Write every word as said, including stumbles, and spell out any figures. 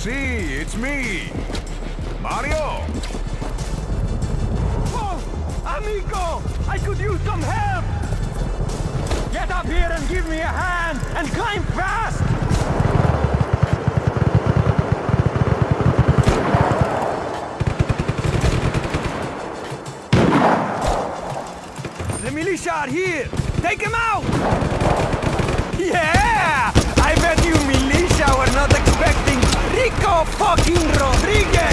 see, it's me. Mario! Oh, amigo! I could use some help! Get up here and give me a hand, and climb fast! The militia are here! Take him out! Yeah! I bet you militia were not expecting Rico fucking Rodriguez!